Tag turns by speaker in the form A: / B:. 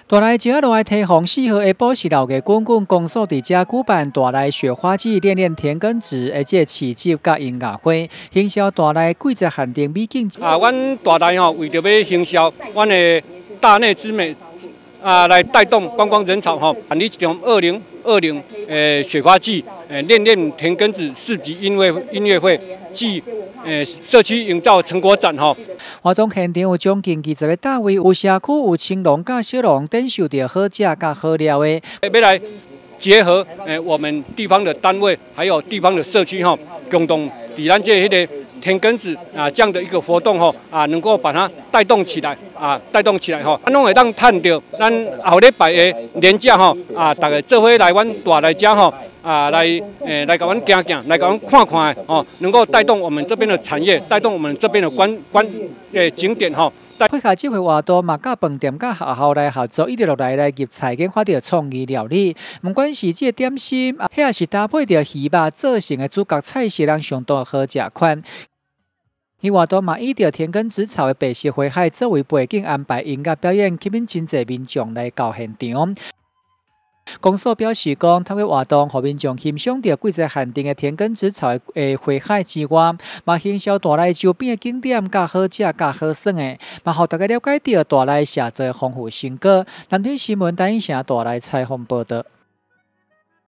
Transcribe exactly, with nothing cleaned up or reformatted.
A: 大内今仔落来提防四号下晡时六月滚滚公所伫遮举办大内雪花季练练田耕植，而且市集甲音乐会，行销大内季节限定美景。
B: 啊，阮大内吼为着要行销阮的大内之美啊，来带动观光人潮吼，办理一场二零二零诶雪花季诶练练田耕植市集音乐音乐会暨诶社区营造成果展吼。
A: 活动现场有将近二十个单位，有社区、有青农、甲小农，展示着好食甲好料的。
B: 要来结合诶我们地方的单位，还有地方的社区吼，共同伫咱这迄个田耕植啊这样的一个活动吼啊，能够把它带动起来啊，带动起来吼，咱拢会当趁着咱后礼拜的年假吼啊，大家做伙来阮大内遮吼。啊，来，诶，来甲阮行行，来甲阮看看哦，能够带动我们这边的产业，带动我们这边的观观诶景点吼。
A: 配合这回活动嘛，甲饭店、甲学校来合作，一直落来来入菜，跟发着创意料理。不管是这点心，遐是搭配着鱼肉做成的主角菜色，人相当好食款。伊活动嘛，以着田耕植草的白色花海作为背景，安排音乐表演，吸引真侪民众来到现场。公所表示讲，透过活动，互民众欣赏到季节限定的田耕植草的花海之外，嘛行销大内周边的景点，甲好食、甲好耍的，嘛互大家了解到大内社会丰富成果。南天新闻台影城大内采访报道。